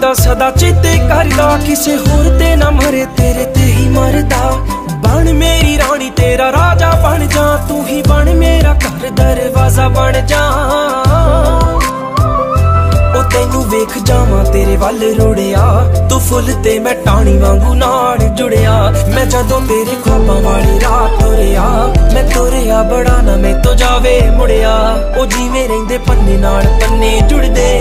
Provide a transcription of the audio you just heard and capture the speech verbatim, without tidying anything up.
करदा सदा चेते करदा, किसे होर ते ना मरे तेरे ते ही मरदा। बन मेरी रानी तेरा राजा बन जा, तू ही बन मेरा घर दरवाजा बन जा। ओ तेनू वेख जावां तेरे वल रुड़िया, तू फुल ते मैं टाणी वांगू नाल जुड़िया। मैं जदों तेरे ख्वाबां वाली राह तुरिया, मैं तुरिया बड़ा ना मैं तो जावे मुड़िया। ओ जिवें रहिंदे पन्ने नाल पन्ने जुड़दे।